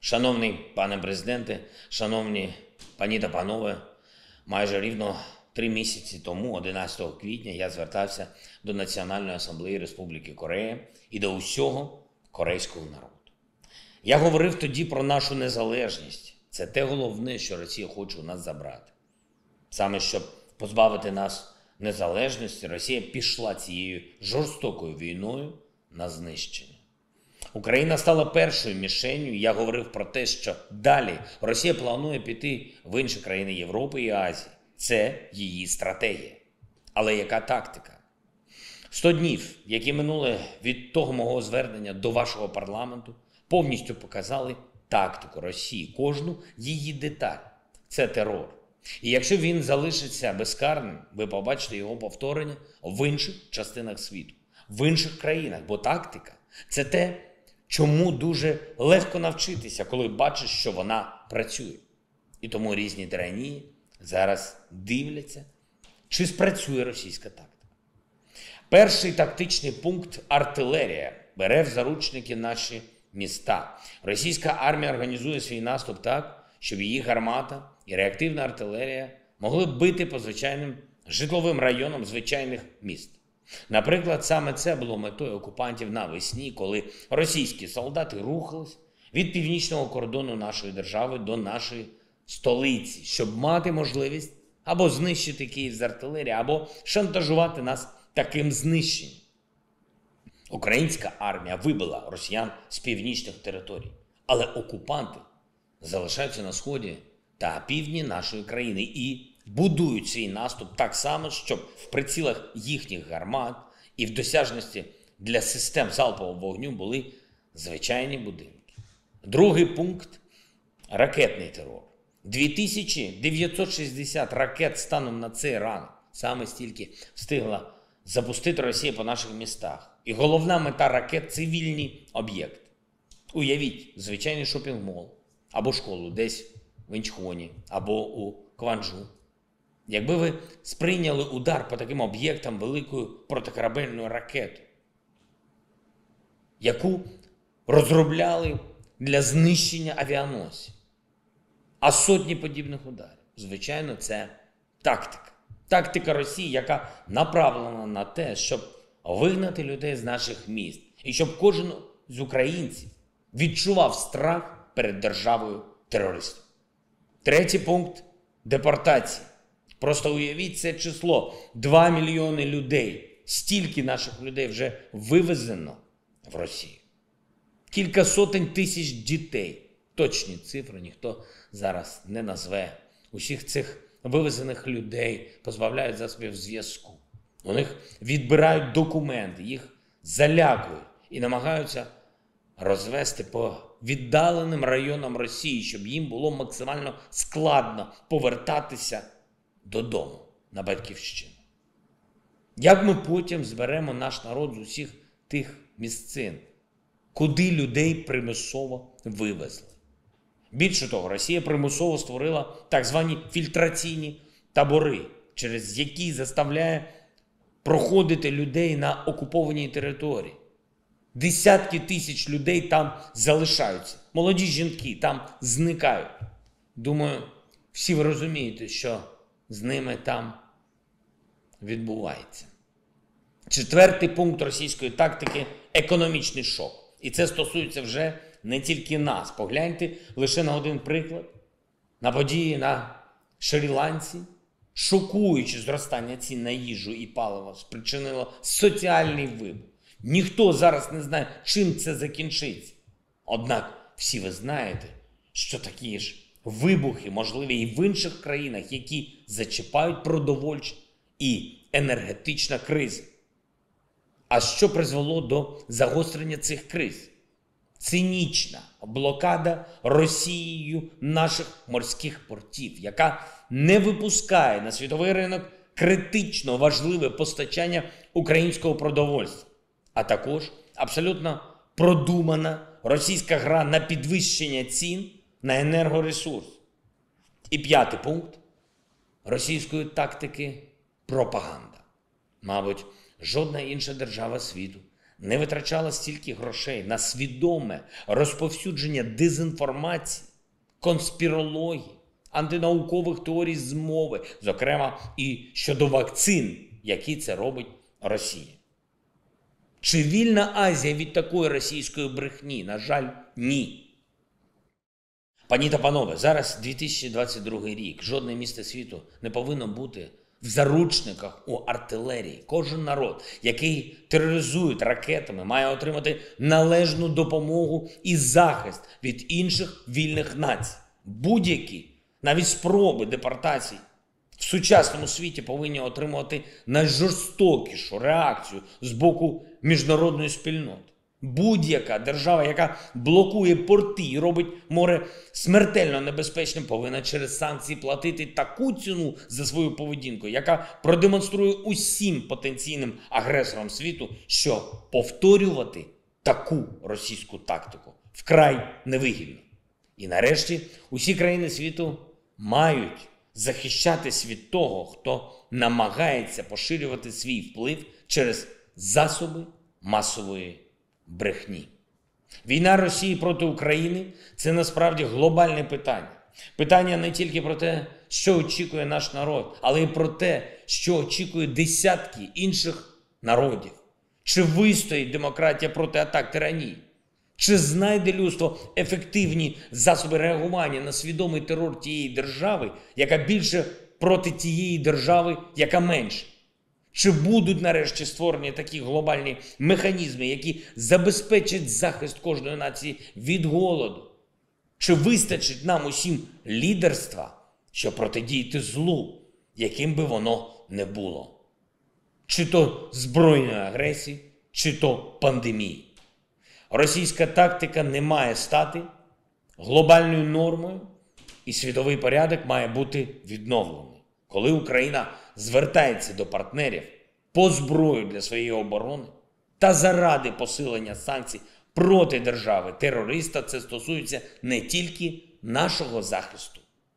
Шановний пане президенте, шановні пані та панове, майже рівно 3 місяці тому, 11 квітня, я звертався до Національної асамблеї Республіки Корея і до усього корейського народу. Я говорив тоді про нашу незалежність. Це те головне, що Росія хоче у нас забрати. Саме щоб позбавити нас незалежності, Росія пішла цією жорстокою війною на знищення. Україна стала першою мішенью. Я говорив про те, що далі Росія планує піти в інші країни Європи і Азії. Це її стратегія. Але яка тактика? 100 днів, які минули від того мого звернення до вашого парламенту, повністю показали тактику Росії, кожну її деталь. Це терор. І якщо він залишиться безкарним, ви побачите його повторення в інших частинах світу, в інших країнах. Бо тактика – це те, чому дуже легко навчитися, коли бачиш, що вона працює. І тому різні тиранії зараз дивляться, чи спрацює російська тактика. Перший тактичний пункт – артилерія. Бере в заручники наші міста. Російська армія організує свій наступ так, щоб її гармата і реактивна артилерія могли бити по звичайним житловим районам звичайних міст. Наприклад, саме це було метою окупантів навесні, коли російські солдати рухались від північного кордону нашої держави до нашої столиці, щоб мати можливість або знищити Київ з артилерії, або шантажувати нас таким знищенням. Українська армія вибила росіян з північних територій, але окупанти залишаються на сході та півдні нашої країни і будують свій наступ так само, щоб в прицілах їхніх гармат і в досяжності для систем залпового вогню були звичайні будинки. Другий пункт – ракетний терор. 2960 ракет станом на цей ранок. Саме стільки встигла запустити Росія по наших містах. І головна мета ракет – цивільні об'єкти. Уявіть, звичайний шопінг-мол або школу десь в Інчхоні або у Кванджу. Якби ви сприйняли удар по таким об'єктам великою протикорабельною ракетою, яку розробляли для знищення авіаносців, а сотні подібних ударів, звичайно, це тактика. Тактика Росії, яка направлена на те, щоб вигнати людей з наших міст. І щоб кожен з українців відчував страх перед державою терористів. Третій пункт – депортації. Просто уявіть це число. 2 мільйони людей. Стільки наших людей вже вивезено в Росію. Кілька сотень тисяч дітей. Точні цифри ніхто зараз не назве. Усіх цих вивезених людей позбавляють засобів зв'язку. У них відбирають документи, їх залякують і намагаються розвести по віддаленим районам Росії, щоб їм було максимально складно повертатися додому на батьківщину. Як ми потім зберемо наш народ з усіх тих місцин, куди людей примусово вивезли? Більше того, Росія примусово створила так звані фільтраційні табори, через які заставляє проходити людей на окупованій території. Десятки тисяч людей там залишаються. Молоді жінки там зникають. Думаю, всі ви розумієте, що з ними там відбувається. Четвертий пункт російської тактики – економічний шок. І це стосується вже не тільки нас. Погляньте лише на один приклад. На події на Шрі-Ланці, шокуюче зростання цін на їжу і паливо спричинило соціальний вибух. Ніхто зараз не знає, чим це закінчиться. Однак всі ви знаєте, що такі ж вибухи можливі і в інших країнах, які зачіпають продовольчі і енергетична криза. А що призвело до загострення цих криз? Цинічна блокада Росією наших морських портів, яка не випускає на світовий ринок критично важливе постачання українського продовольства, а також абсолютно продумана російська гра на підвищення цін на енергоресурс. І п'ятий пункт російської тактики – пропаганда. Мабуть, жодна інша держава світу не витрачала стільки грошей на свідоме розповсюдження дезінформації, конспірології, антинаукових теорій змови, зокрема і щодо вакцин, які це робить Росія. Чи вільна Азія від такої російської брехні? На жаль, ні. Пані та панове, зараз 2022 рік. Жодне місто світу не повинно бути в заручниках у артилерії. Кожен народ, який тероризують ракетами, має отримати належну допомогу і захист від інших вільних націй. Будь-які, навіть спроби депортацій в сучасному світі повинні отримувати найжорстокішу реакцію з боку міжнародної спільноти. Будь-яка держава, яка блокує порти і робить море смертельно небезпечним, повинна через санкції платити таку ціну за свою поведінку, яка продемонструє усім потенційним агресорам світу, що повторювати таку російську тактику вкрай невигідно. І нарешті усі країни світу мають захищатись від того, хто намагається поширювати свій вплив через засоби масової брехні. Війна Росії проти України – це насправді глобальне питання. Питання не тільки про те, що очікує наш народ, але й про те, що очікує десятки інших народів. Чи вистоїть демократія проти атак тиранії? Чи знайде людство ефективні засоби реагування на свідомий терор тієї держави, яка більше проти тієї держави, яка менше? Чи будуть нарешті створені такі глобальні механізми, які забезпечать захист кожної нації від голоду? Чи вистачить нам усім лідерства, щоб протидіяти злу, яким би воно не було? Чи то збройної агресії, чи то пандемії? Російська тактика не має стати глобальною нормою, і світовий порядок має бути відновлений. Коли Україна звертається до партнерів по зброю для своєї оборони та заради посилення санкцій проти держави-терориста, це стосується не тільки нашого захисту.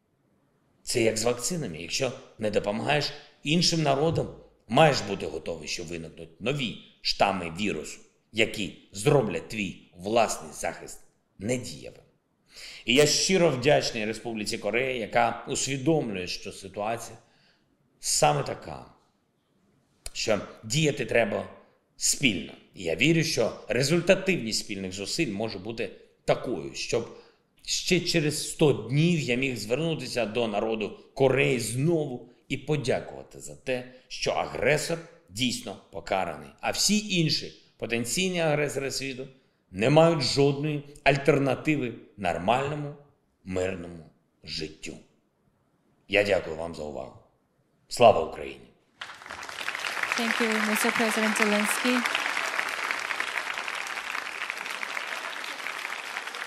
Це як з вакцинами. Якщо не допомагаєш іншим народам, маєш бути готовий, що виникнуть нові штами вірусу, які зроблять твій власний захист недієвим. І я щиро вдячний Республіці Корея, яка усвідомлює, що ситуація саме така, що діяти треба спільно. І я вірю, що результативність спільних зусиль може бути такою, щоб ще через 100 днів я міг звернутися до народу Кореї знову і подякувати за те, що агресор дійсно покараний, а всі інші потенційні агресори світу не мають жодної альтернативи нормальному, мирному життю. Я дякую вам за увагу. Слава Україні! Thank you, Mr. President Zelensky.